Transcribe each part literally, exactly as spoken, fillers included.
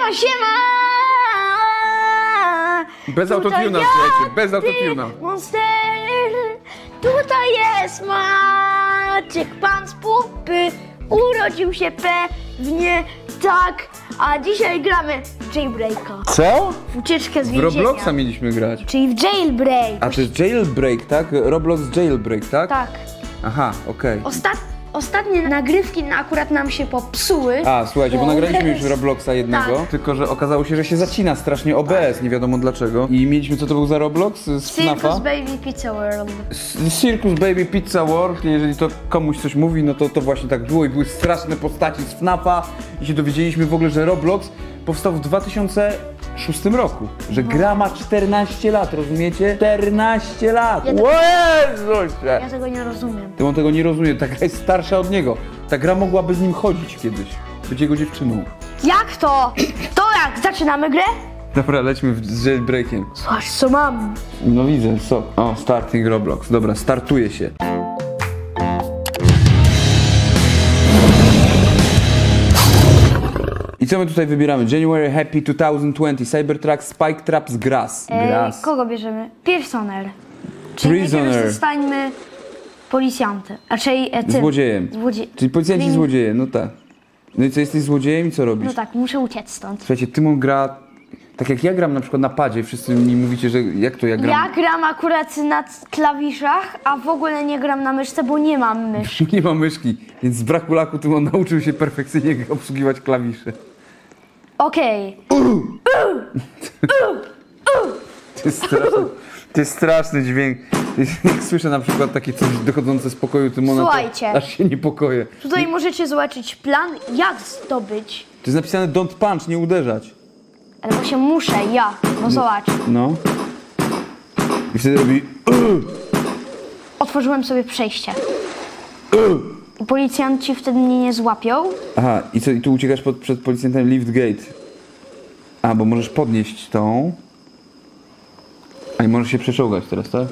Siema, siema! Bez autotuna, słuchajcie, bez autotuna. Monster, tutaj jest Maciek, pan z pupy. Urodził się pewnie tak, a dzisiaj gramy w jailbreaka. Co? W ucieczkę z W więzienia. Robloxa mieliśmy grać. Czyli w jailbreak. A to jest jailbreak, tak? Roblox jailbreak, tak? Tak. Aha, okej. Okay. Ostat... Ostatnie nagrywki akurat nam się popsuły. A, słuchajcie, bo Bo nagraliśmy też- już Robloxa jednego, Tak. tylko że okazało się, że się zacina strasznie O B S, nie wiadomo dlaczego. I mieliśmy, co to był za Roblox? Z Circus FNAFa? Baby Pizza World. S- Circus Baby Pizza World, jeżeli to komuś coś mówi, no to to właśnie tak było i były straszne postaci z FNAFa i się dowiedzieliśmy w ogóle, że Roblox powstał w dwa tysiące szóstym roku, że gra ma czternaście lat, rozumiecie? czternaście lat! Ja to- Jezusie! Ja tego nie rozumiem. To on tego nie rozumie, ta gra jest starsza od niego. Ta gra mogłaby z nim chodzić kiedyś, być jego dziewczyną. Jak to? To jak? Zaczynamy grę? Dobra, lećmy z jailbreakiem. Zobacz co mam. No widzę, co? O, starting Roblox. Dobra, startuje się. I co my tutaj wybieramy? January Happy dwa tysiące dwudziesty, Cybertruck, Spike Traps, Grass. E, Grass. kogo bierzemy? Personer. Czyli Prisoner. najpierw zostańmy policjantem. Raczej e, tym. Złodziejem. Złodzie... Czyli policjanci Krymi- złodzieje, no tak. No i co, jesteś złodziejem i co robisz? No tak, muszę uciec stąd. Słuchajcie, Tymon gra... Tak jak ja gram na przykład na padzie, wszyscy mi mówicie, że jak to ja gram? Ja gram akurat na klawiszach, a w ogóle nie gram na myszce, bo nie mam myszki. Nie ma myszki, więc z braku laku Tymon nauczył się perfekcyjnie obsługiwać klawisze. Okej. To jest straszny, to jest straszny dźwięk. Jak słyszę na przykład takie coś dochodzące z pokoju Tymona, Słuchajcie. to aż się niepokoję. Tutaj możecie zobaczyć plan, jak zdobyć. To jest napisane don't punch, nie uderzać. Ale bo się muszę, ja. No zobacz. No. I wtedy robi... Otworzyłem sobie przejście. I policjanci wtedy mnie nie złapią. Aha, i co, i tu uciekasz pod, przed policjantem lift gate. A, bo możesz podnieść tą. A i możesz się przeczołgać teraz, tak?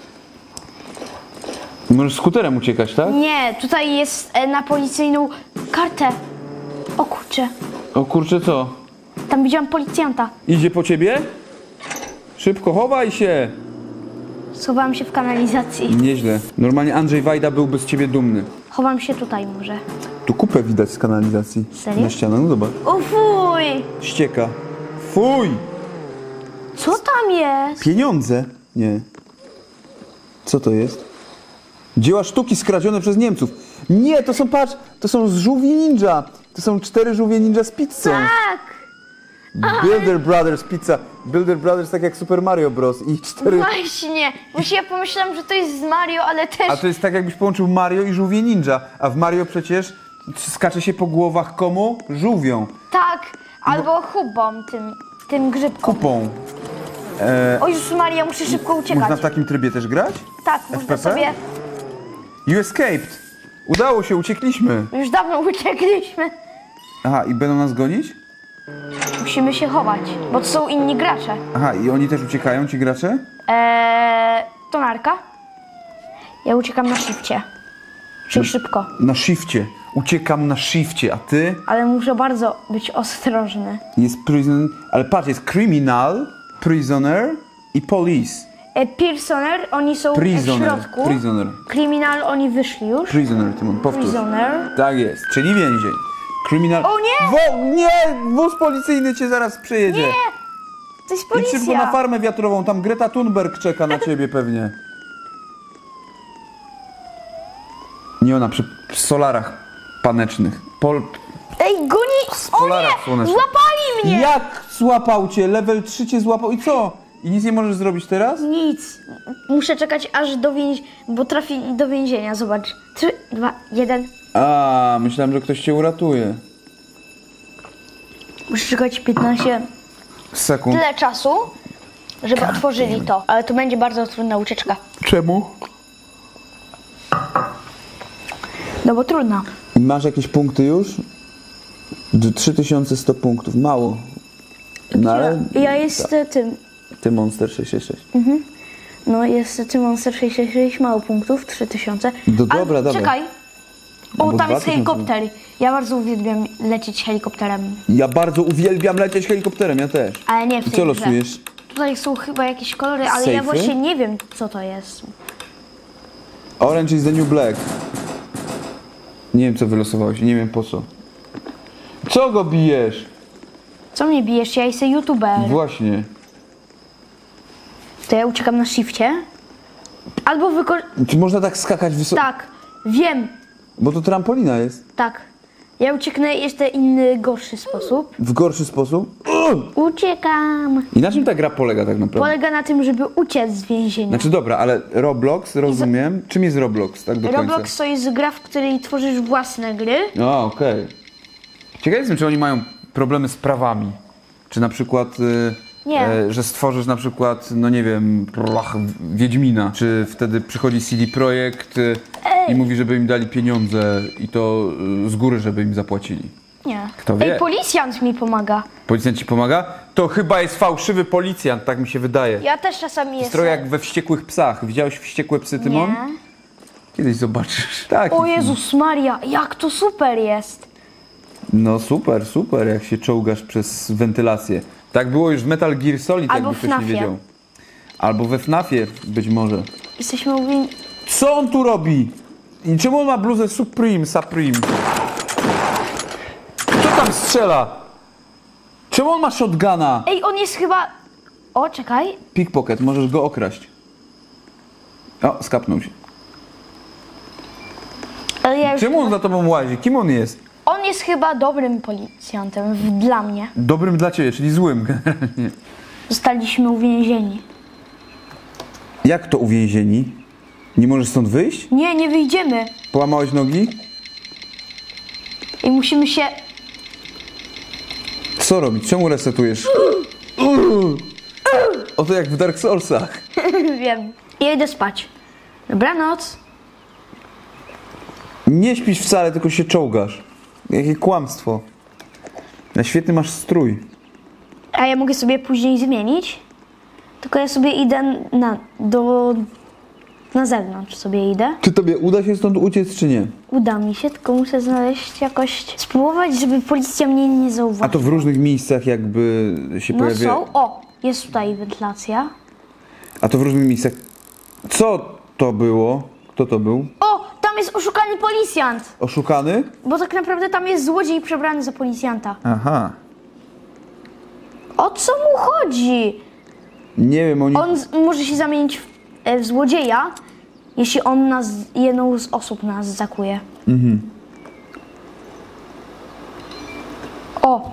I możesz skuterem uciekać, tak? Nie, tutaj jest e, na policyjną kartę. O kurczę, O kurczę, co? tam widziałam policjanta. Idzie po ciebie? Szybko, chowaj się! Schowałam się w kanalizacji. Nieźle. Normalnie Andrzej Wajda byłby z ciebie dumny. Chowam się tutaj może. Tu kupę widać z kanalizacji. Serio? Na ścianę, no zobacz. O fuj! Ścieka. Fuj! Co tam jest? Pieniądze? Nie. Co to jest? Dzieła sztuki skradzione przez Niemców. Nie, to są, patrz, to są żółwie ninja. To są cztery żółwie ninja z pizzą. Tak! Builder Brothers pizza. Builder Brothers tak jak Super Mario Bros. I cztery... Właśnie! Właśnie ja pomyślałam, że to jest z Mario, ale też... A to jest tak jakbyś połączył Mario i żółwie ninja. A w Mario przecież skacze się po głowach komu? Żółwią. Tak! Albo hubą, tym, tym grzybką. Kupą. E, O Jezus Maria, muszę szybko uciekać. można w takim trybie też grać? Tak, można F P P? sobie... You escaped. Udało się, uciekliśmy. Już dawno uciekliśmy. Aha, i będą nas gonić? Musimy się chować, bo to są inni gracze. Aha, i oni też uciekają, ci gracze? Eee, to narka. Ja uciekam na shifcie. Czyli szybko. Na shifcie. Uciekam na shifcie, a ty? Ale muszę bardzo być ostrożny. Jest prison... Ale patrz, jest criminal, prisoner i police. E, Personer, oni są Prisoner, w środku. prisoner. Kryminal, oni wyszli już. Prisoner, Tymon, powtórz. Prisoner. Tak jest, czyli więzień. Criminal... O nie! Wo... Nie! Wóz policyjny cię zaraz przejedzie. Nie! To jest Idź szybko na policja. farmę wiatrową, tam Greta Thunberg czeka na ciebie pewnie. Nie ona, przy solarach panecznych. Pol... Ej, goni! O polarach nie! słonecznych. Złapali mnie! Jak złapał cię? Level trzy cię złapał i co? I nic nie możesz zrobić teraz? Nic. Muszę czekać aż do więzienia, bo trafi do więzienia. Zobacz. Trzy, dwa, jeden. A, myślałem, że ktoś cię uratuje. Muszę czekać piętnaście Sekund. tyle czasu, żeby otworzyli to. Ale to będzie bardzo trudna ucieczka. Czemu? No bo trudna. Masz jakieś punkty już? D- trzy tysiące sto punktów, mało. No ale... Ja jestem tym. Ty Monster sześćdziesiąt sześć. No jest tym Monster sześćdziesiąt sześć, mało punktów, trzy tysiące. No dobra, dobra. Czekaj. No O, bo tam jest dwa tysiące. helikopter. Ja bardzo uwielbiam lecieć helikopterem. Ja bardzo uwielbiam lecieć helikopterem, ja też. Ale nie w I tej co grze. losujesz? Tutaj są chyba jakieś kolory, ale ja Sejfy? właśnie nie wiem, co to jest. Orange is the new black. Nie wiem, co wylosowałeś, nie wiem po co. Co go bijesz? Co mnie bijesz? Ja jestem youtuber. Właśnie. To ja uciekam na shifcie. Albo wykor... Czy można tak skakać wysoko? Tak, wiem, Bo to trampolina jest. tak. Ja ucieknę jeszcze inny, gorszy sposób. W gorszy sposób. Uciekam. I na czym ta gra polega tak naprawdę? Polega na tym, żeby uciec z więzienia. Znaczy dobra, ale Roblox, rozumiem. Czym jest Roblox tak do końca? Roblox to jest gra, w której tworzysz własne gry. A, okej. Ciekaw jestem, czy oni mają problemy z prawami. Czy na przykład, y, Nie. e, że stworzysz na przykład, no nie wiem, ach, Wiedźmina. Czy wtedy przychodzi C D Projekt y, i mówi, żeby im dali pieniądze i to y, z góry, żeby im zapłacili. Nie. Kto wie? Ej, policjant mi pomaga. Policjant ci pomaga? To chyba jest fałszywy policjant, tak mi się wydaje. Ja też czasami jestem. Trochę jak we Wściekłych Psach. Widziałeś Wściekłe Psy, Tymon? Nie. Kiedyś zobaczysz. Tak. O Jezus Maria, jak to super jest. No super, super, jak się czołgasz przez wentylację. Tak było już w Metal Gear Solid, Albo jakby w ktoś nie FNAFie. wiedział. Albo we FNAFie być może. Jesteśmy uwięzieni. Co on tu robi? I czemu on ma bluzę Supreme, Supreme? Kto tam strzela? Czemu on ma shotguna? Ej, on jest chyba... O, czekaj. Pickpocket, możesz go okraść. O, skapnął się. Ale ja już... Czemu on za tobą łazi? Kim on jest? On jest chyba dobrym policjantem, w- dla mnie. Dobrym dla ciebie, czyli złym generalnie. Zostaliśmy uwięzieni. Jak to uwięzieni? Nie możesz stąd wyjść? Nie, nie wyjdziemy. Połamałeś nogi? I musimy się... Co robić? Czemu resetujesz? Oto jak w Dark Soulsach. Wiem. Ja idę spać. Dobranoc. Nie śpisz wcale, tylko się czołgasz. Jakie kłamstwo. Na świetny masz strój. A ja mogę sobie później zmienić? Tylko ja sobie idę na... do... na zewnątrz sobie idę. Czy tobie uda się stąd uciec, czy nie? Uda mi się, tylko muszę znaleźć jakoś... spróbować, żeby policja mnie nie A zauważyła. to w różnych miejscach jakby się No pojawia... są. O, jest tutaj wentylacja. A to w różnych miejscach... Co to było? Kto to był? O, tam jest oszukany policjant. Oszukany? Bo tak naprawdę tam jest złodziej przebrany za policjanta. Aha. O co mu chodzi? Nie wiem, oni... On z, może się zamienić w, e, w złodzieja, jeśli on nas, jedną z osób nas zakuje. Mhm. O,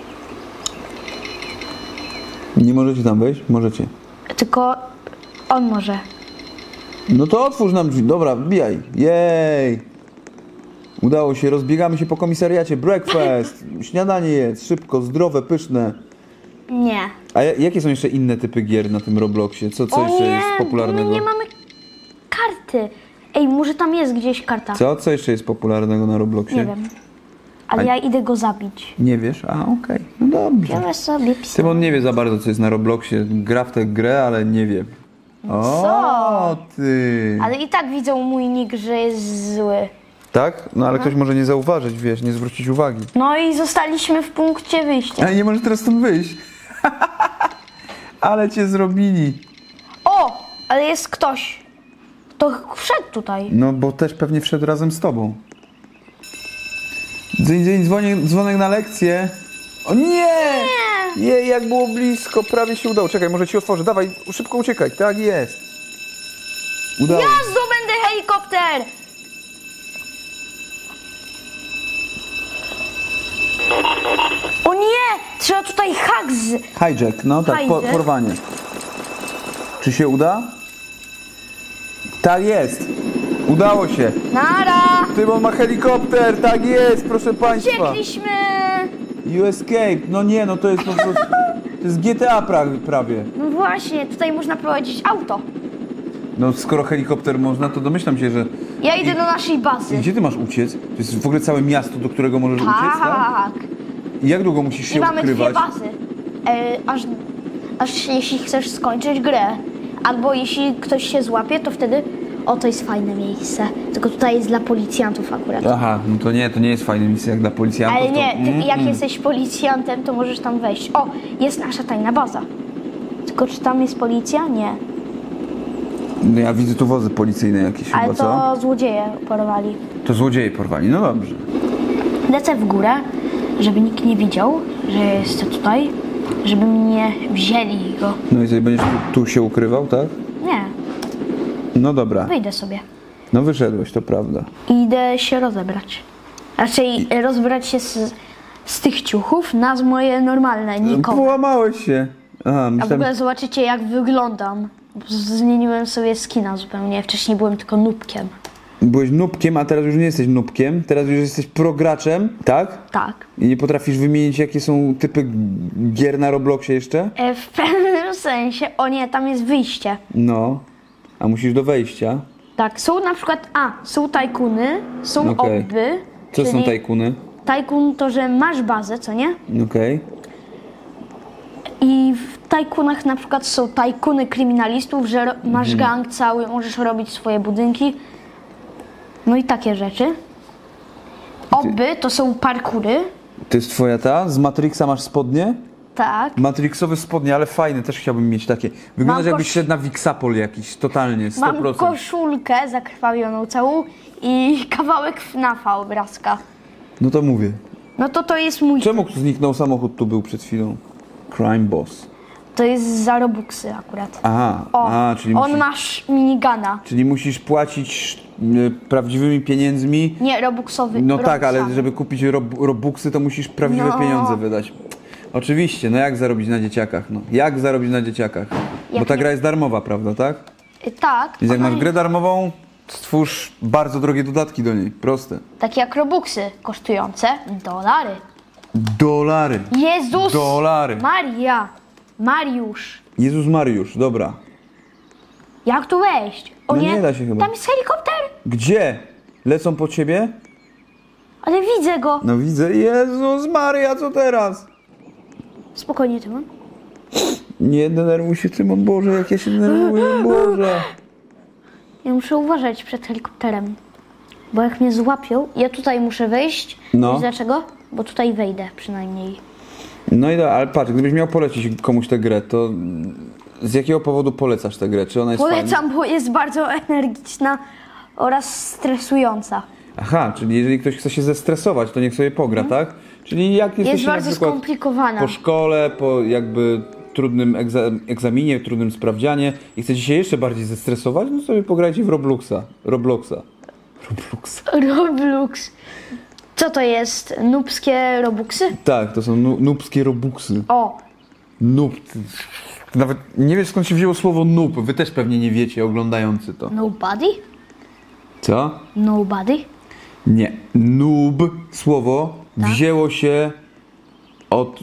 Nie możecie tam wejść? Możecie. tylko on może. No to otwórz nam drzwi. Dobra, wbijaj. Jej! Udało się, rozbiegamy się po komisariacie. Breakfast! Śniadanie jest, szybko, zdrowe, pyszne. Nie. A ja- jakie są jeszcze inne typy gier na tym Robloxie? Co, co O jeszcze nie, jest popularnego? my nie mamy karty. Ej, może tam jest gdzieś karta. Co? Co jeszcze jest popularnego na Robloxie? Nie wiem. Ale A- ja idę go zabić. Nie wiesz? A, okej. No dobrze. Biorę sobie pisać. Tymon nie wie za bardzo, co jest na Robloxie. Gra w tę grę, ale nie wie. O, Co? ty! Ale i tak widzą mój nick, że jest zły. Tak? No ale ktoś może nie zauważyć, wiesz, nie zwrócić uwagi. No i zostaliśmy w punkcie wyjścia. Ale nie możesz teraz stąd wyjść. Ale cię zrobili. O, ale jest ktoś. Kto wszedł tutaj. No bo też pewnie wszedł razem z tobą. Dzyń, dzyń, dzwonek, dzwonek na lekcję. O nie! Jej, jak było blisko, prawie się udało. Czekaj, może ci otworzę. Dawaj, szybko uciekaj. Tak jest. Udało. Ja zdobędę helikopter! O nie! Trzeba tutaj hak z... Hijack, no tak, po, Hijack. porwanie. Czy się uda? Tak jest. Udało się. Nara! Tymon ma helikopter, tak jest, proszę państwa. Uciekliśmy! You escape. No nie, no to jest po prostu... To jest G T A prawie. prawie. No właśnie, tutaj można prowadzić auto. No skoro helikopter można, to domyślam się, że... Ja idę do naszej I bazy. gdzie ty masz uciec? To jest w ogóle całe miasto, do którego możesz uciec, tak? Tak. I jak długo musisz I się mamy dwie ukrywać? bazy. E, aż, aż jeśli chcesz skończyć grę. Albo jeśli ktoś się złapie, to wtedy O, to jest fajne miejsce. Tylko tutaj jest dla policjantów akurat. Aha, no to nie, to nie jest fajne miejsce jak dla policjantów. Ale nie, to... ty, mm, jak mm. jesteś policjantem, to możesz tam wejść. O, jest nasza tajna baza. Tylko czy tam jest policja? Nie. No ja widzę tu wozy policyjne jakieś Ale chyba, to co? złodzieje porwali. To złodzieje porwali, no dobrze. Lecę w górę, żeby nikt nie widział, że jestem tutaj, żeby mnie wzięli go. No i sobie będziesz tu, tu się ukrywał, tak? Nie, No dobra. wyjdę sobie. No wyszedłeś, to prawda. I idę się rozebrać. Raczej rozbrać się z, z tych ciuchów na z moje normalne, nikogo. Połamałeś się. Aha, A w myślałem... ogóle zobaczycie, jak wyglądam. Zmieniłem sobie skina zupełnie. Wcześniej byłem tylko nubkiem. Byłeś nubkiem, a teraz już nie jesteś nubkiem. Teraz już jesteś prograczem, tak? Tak. I nie potrafisz wymienić, jakie są typy gier na Robloxie jeszcze? E, w pewnym sensie. O nie, tam jest wyjście. No. A musisz do wejścia. Tak, są na przykład, a, są tajkuny, są Okej. obby. Co czyli są tajkuny? Tajkun to, że masz bazę, co nie? Okej. I w tajkunach na przykład są tajkuny kryminalistów, że ro- masz Mhm. gang cały, możesz robić swoje budynki. No i takie rzeczy. Obby to są parkury. To jest twoja ta? Z Matrixa masz spodnie? Tak. Matrixowe spodnie, ale fajne, też chciałbym mieć takie. Wyglądasz Mam jakbyś kosz- szedł na Wixapol jakiś, totalnie, sto Mam procent. koszulkę zakrwawioną całą i kawałek FNAFa obrazka. No to mówię. No to to jest mój... Czemu zniknął samochód, tu był przed chwilą? Crime Boss. To jest za Robuxy akurat. Aha, O, a, czyli on musisz, ma sz- minigana. czyli musisz płacić y, prawdziwymi pieniędzmi. Nie, Robuxowy. No tak, ale Robuxami. żeby kupić rob, Robuxy, to musisz prawdziwe No. pieniądze wydać. Oczywiście, no jak zarobić na dzieciakach? No, jak zarobić na dzieciakach? Bo Jak ta nie- gra jest darmowa, prawda, tak? Y, Tak. Więc jak ona masz grę darmową, stwórz bardzo drogie dodatki do niej. Proste. Takie jak Robuxy, kosztujące dolary. Dolary. Jezus! Dolary. Maria! Mariusz! Jezus Mariusz, dobra. Jak tu wejść? O No nie, nie da się chyba. tam jest helikopter! Gdzie? Lecą po ciebie? Ale widzę go! No widzę. Jezus Maria, co teraz? Spokojnie, Tymon. Nie denerwuj się, Tymon, Boże, jak ja się denerwuję, Boże. Ja muszę uważać przed helikopterem. Bo jak mnie złapią, ja tutaj muszę wejść. No. Wiesz dlaczego? Bo tutaj wejdę przynajmniej. No i da, ale patrz, gdybyś miał polecić komuś tę grę, to z jakiego powodu polecasz tę grę? Czy ona jest fajna? Polecam, bo jest bardzo energiczna oraz stresująca. Aha, czyli jeżeli ktoś chce się zestresować, to niech sobie pogra, tak? Czyli jak jesteś Jest na bardzo przykład skomplikowana. po szkole, po jakby trudnym egza- egzaminie, trudnym sprawdzianie i chcecie się jeszcze bardziej zestresować, no sobie pograjcie w Robloxa. Robloxa. Robloxa. Roblox. Co to jest? Nubskie Robuxy? Tak, to są nu- nubskie Robuxy. O, Noob. Nawet nie wiesz, skąd się wzięło słowo noob. Wy też pewnie nie wiecie, oglądający to. nobody? Co? Nobody? Nie. Noob, słowo, Tak? wzięło się od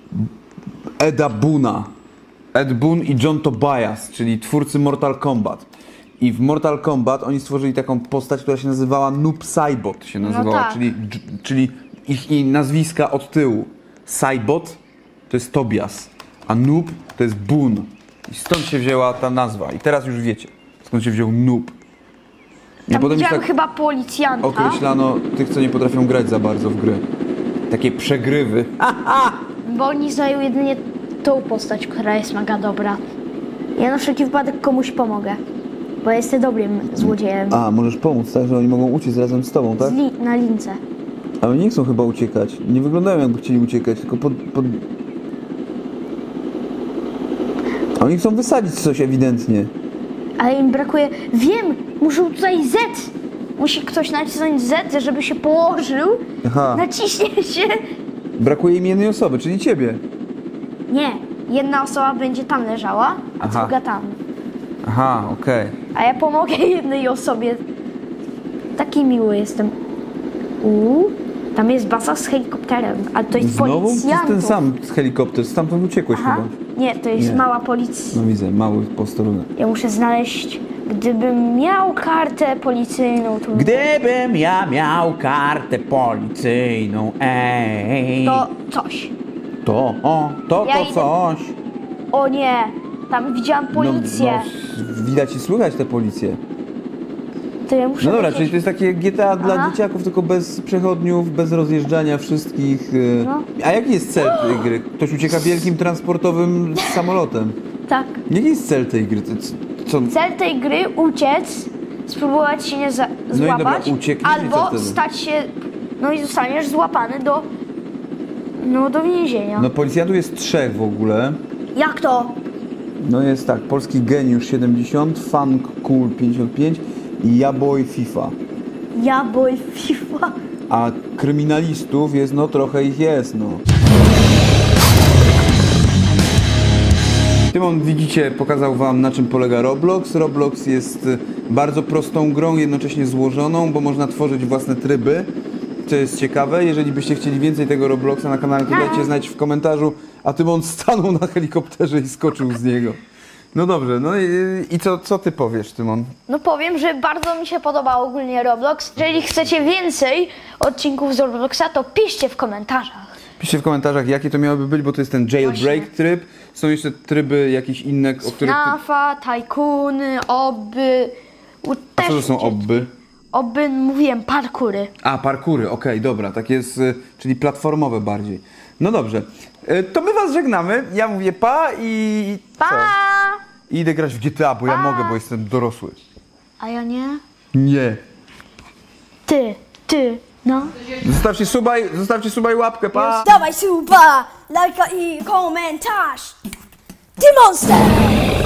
Eda Boona. Ed Boon i John Tobias, czyli twórcy Mortal Kombat. I w Mortal Kombat oni stworzyli taką postać, która się nazywała Noob Saibot się nazywała, tak. czyli, czyli ich, ich nazwiska od tyłu. Saibot to jest Tobias, a Noob to jest Boon. I stąd się wzięła ta nazwa. I teraz już wiecie, skąd się wziął Noob. I Tam potem już widziałem tak chyba policjanta. określano tych, co nie potrafią grać za bardzo w gry. Takie przegrywy. Bo oni znają jedynie tą postać, która jest mega dobra. Ja na wszelki wypadek komuś pomogę. Bo ja jestem dobrym złodziejem. A, możesz pomóc, tak? Że oni mogą uciec razem z tobą, tak? Z li- na lince. Ale nie chcą chyba uciekać. Nie wyglądają, jakby chcieli uciekać, tylko pod... pod... Oni chcą wysadzić coś ewidentnie. Ale im brakuje... Wiem! Muszą tutaj Z! Musi ktoś nacisnąć Z, żeby się położył. Aha. Naciśnie się. Brakuje im jednej osoby, czyli ciebie. Nie. Jedna osoba będzie tam leżała, a Aha. druga tam. Aha, okej. A ja pomogę jednej osobie. Taki miły jestem. Uuu, tam jest baza z helikopterem, a to jest Znowu? To jest policjantów. ten sam z helikopter, stamtąd uciekłeś Aha. chyba. Nie, to jest Nie. mała policja. No widzę, mały posterunek. Ja muszę znaleźć, gdybym miał kartę policyjną, to, Gdybym ja miał kartę policyjną, ej. to coś. To, o, to, Ja to idę- coś. O nie, tam widziałam policję. No, no, widać i słychać tę policję. to ja muszę No dobra, lecieć. czyli to jest takie G T A dla Aha. dzieciaków, tylko bez przechodniów, bez rozjeżdżania wszystkich. y. No. A jaki jest cel tej gry? Ktoś ucieka wielkim transportowym samolotem. Tak. Jaki jest cel tej gry? To c- Co? Cel tej gry uciec, spróbować się nie za- i dobra, złapać, uciekniesz i co albo wtedy? stać się, no i zostaniesz złapany do, no do więzienia. No policjantów jest trzech w ogóle. Jak to? No jest tak, Polski Geniusz siedemdziesiąt, Funk Cool pięćdziesiąt pięć i Jaboy FIFA. Ja boy FIFA. A kryminalistów jest, no trochę ich jest, no. Tymon, widzicie, pokazał wam, na czym polega Roblox. Roblox jest y, bardzo prostą grą, jednocześnie złożoną, bo można tworzyć własne tryby, co jest ciekawe. Jeżeli byście chcieli więcej tego Robloxa na kanale, to dajcie znać w komentarzu, a Tymon stanął na helikopterze i skoczył z niego. No dobrze, no i, i co, co ty powiesz, Tymon? No powiem, że bardzo mi się podoba ogólnie Roblox. Jeżeli chcecie więcej odcinków z Robloxa, to piszcie w komentarzach. Piszcie w komentarzach, jakie to miałoby być, bo to jest ten jailbreak Właśnie. tryb. Są jeszcze tryby jakieś inne, o których... Ty... Nafa, tajkuny, obby. U- A co to też są gdzie- obby? Obby, mówiłem, parkury. A, parkury, okej, dobra, tak jest, y, czyli platformowe bardziej. No dobrze, y, to my was żegnamy, ja mówię pa i... Pa! co? I idę grać w G T A, bo ja Pa! mogę, bo jestem dorosły. A ja nie? Nie. Ty, ty, no. Zostawcie suba i, zostawcie suba i łapkę, pa! Dawaj suba, lajka i komentarz. Ty monster!